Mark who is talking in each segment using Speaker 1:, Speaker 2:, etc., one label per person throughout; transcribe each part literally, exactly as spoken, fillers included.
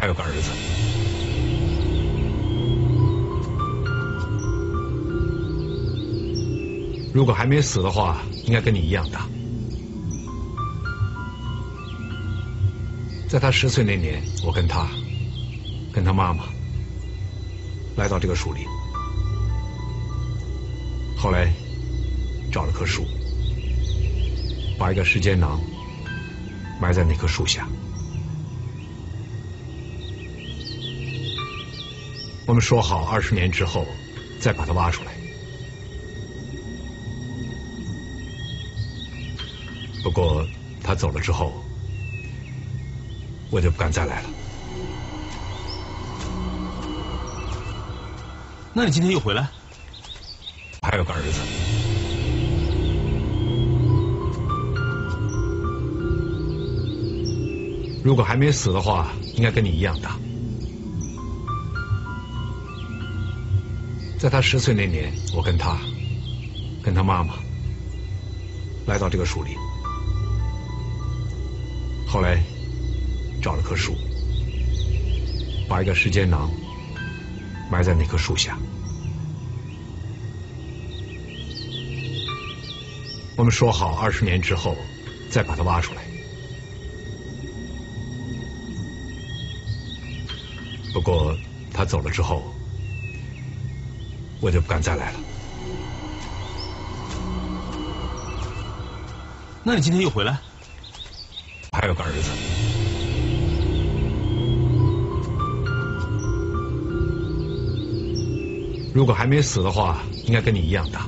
Speaker 1: 还有个儿子。如果还没死的话，应该跟你一样大。在他十岁那年，我跟他，跟他妈妈来到这个树林，后来找了棵树，把一个时间囊埋在那棵树下。我们说好二十年之后再把它挖出来。不过他走了之后，我就不敢再来了。
Speaker 2: 那你今天又回来？
Speaker 1: 还有个儿子。如果还没死的话，应该跟你一样大。在他十岁那年，我跟他，跟他妈妈来到这个树林，后来找了棵树，把一个时间囊埋在那棵树下。我们说好二十年之后再把它挖出来。不过他走了之后，我就不敢再来了。
Speaker 2: 那你今天又回来？
Speaker 1: 还有个儿子。如果还没死的话，应该跟你一样大。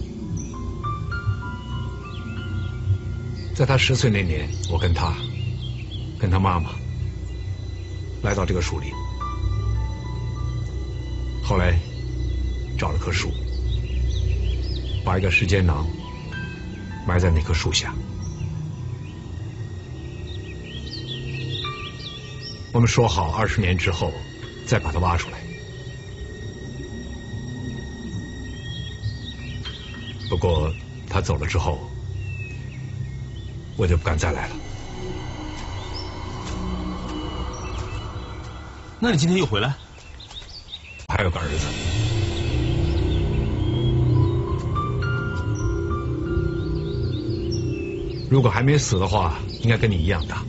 Speaker 1: 在他十岁那年，我跟他，跟他妈妈来到这个树林，后来找了棵树，把一个时间囊埋在那棵树下。我们说好二十年之后再把它挖出来。不过他走了之后，我就不敢再来了。
Speaker 2: 那你今天又回来？
Speaker 1: 还有个儿子。如果还没死的话，应该跟你一样大。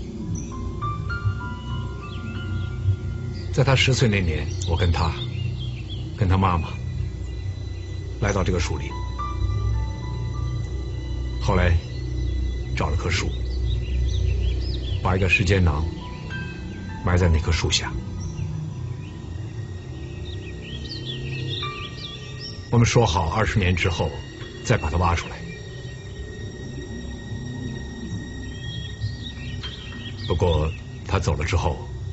Speaker 1: 在他十岁那年，我跟他，跟他妈妈来到这个树林，后来找了棵树，把一个时间囊埋在那棵树下。我们说好二十年之后再把它挖出来。不过他走了之后，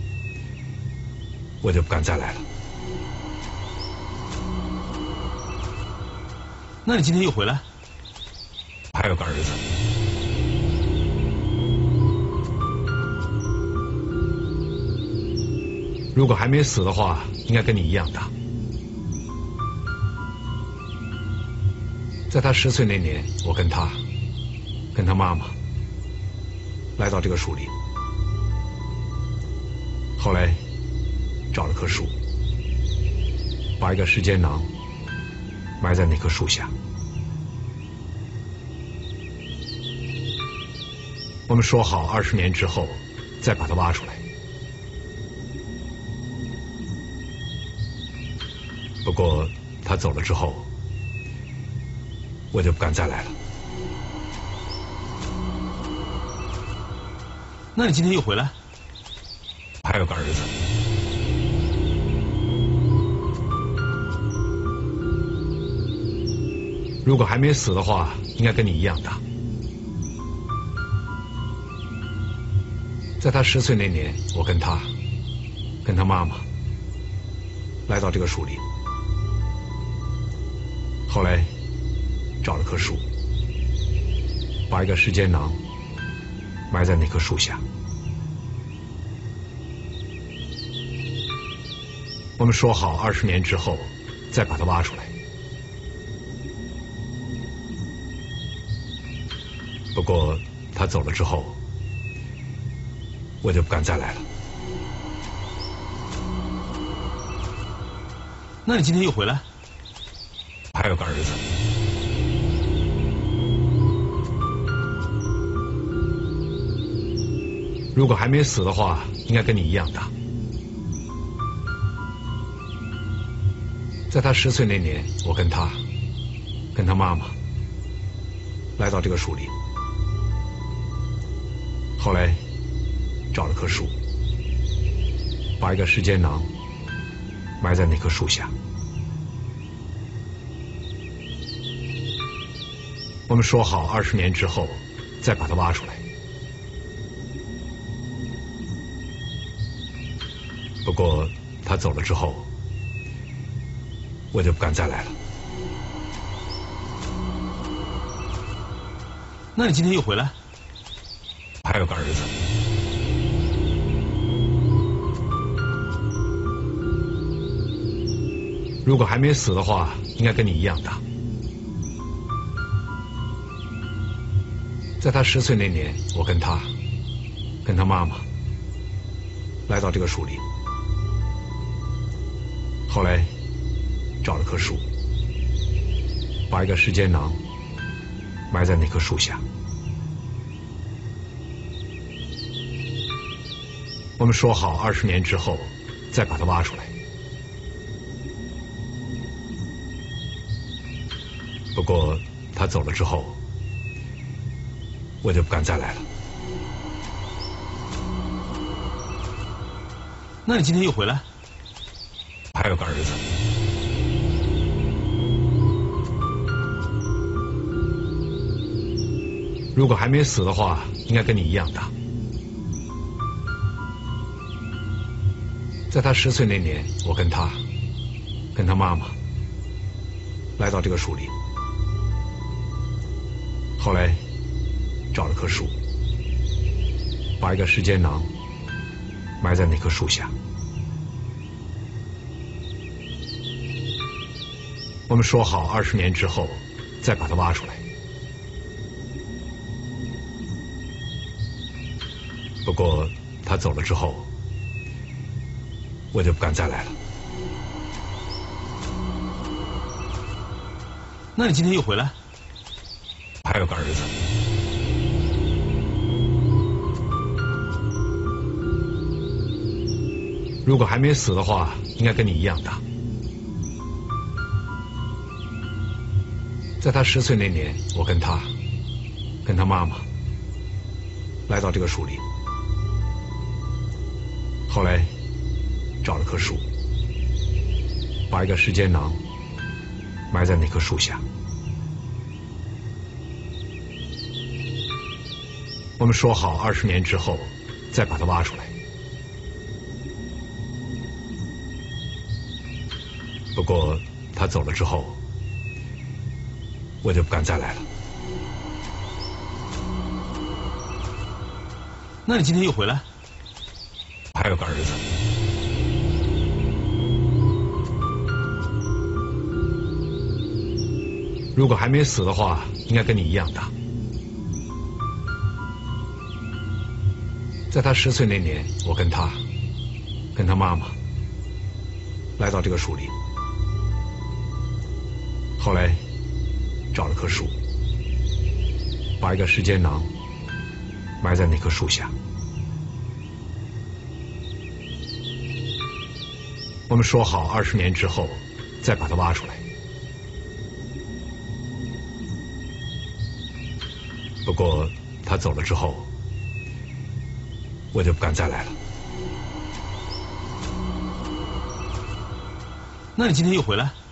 Speaker 1: 我就不敢再来了。
Speaker 2: 那你今天又回来？
Speaker 1: 还有个儿子。如果还没死的话，应该跟你一样大。在他十岁那年，我跟他，跟他妈妈来到这个树林，后来找了棵树，把一个时间囊埋在那棵树下。我们说好二十年之后再把它挖出来。不过他走了之后，我就不敢再来了。
Speaker 2: 那你今天又回来？
Speaker 1: 还有个儿子。如果还没死的话，应该跟你一样大。在他十岁那年，我跟他，跟他妈妈来到这个树林，后来找了棵树，把一个时间囊埋在那棵树下。我们说好二十年之后再把它挖出来。不过他走了之后，我就不敢再来了。
Speaker 2: 那你今天又回来？
Speaker 1: 还有个儿子。如果还没死的话，应该跟你一样大。在他十岁那年，我跟他，跟他妈妈来到这个树林，后来找了棵树，把一个时间囊埋在那棵树下。我们说好二十年之后再把它挖出来。不过他走了之后，我就不敢再来了。
Speaker 2: 那你今天又回来？
Speaker 1: 还有个儿子。如果还没死的话，应该跟你一样大。在他十岁那年，我跟他，跟他妈妈来到这个树林，后来找了棵树，把一个时间囊埋在那棵树下。我们说好二十年之后再把它挖出来。不过他走了之后，我就不敢再来了。
Speaker 2: 那你今天又回来？
Speaker 1: 还有个儿子。如果还没死的话，应该跟你一样大。在他十岁那年，我跟他，跟他妈妈来到这个树林，后来找了棵树，把一个时间囊埋在那棵树下。我们说好二十年之后再把它挖出来。不过他走了之后，我就不敢再来了。
Speaker 2: 那你今天又回来？
Speaker 1: 还有个儿子。如果还没死的话，应该跟你一样大。在他十岁那年，我跟他，跟他妈妈来到这个树林，后来找了棵树，把一个时间囊埋在那棵树下。我们说好二十年之后再把它挖出来。不过他走了之后，我就不敢再来了。
Speaker 2: 那你今天又回来？还有个儿子。如果还没死的话，应该跟你一样大。在他十岁那年，我跟他，跟他妈妈来到这个树林，后来找了棵树，把一个时间囊埋在那棵树下。我们说好二十年之后再把它挖出来。不过他走了之后，我就不敢再来了。那你今天又回来？还有个儿子。如果还没死的话，应该跟你一样大。在他十岁那年，我跟他，跟他妈妈来到这个树林，后来找了棵树，把一个时间囊埋在那棵树下。我们说好二十年之后再把它挖出来。不过他走了之后，我就不敢再来了。还有个儿子。如果还没死的话，应该跟你一样大。在他十岁那年，我跟他，跟他妈妈来到这个树林，后来找了棵树，把一个时间囊埋在那棵树下。我们说好二十年之后再把它挖出来。不过他走了之后，我就不敢再来了。那你今天又回来？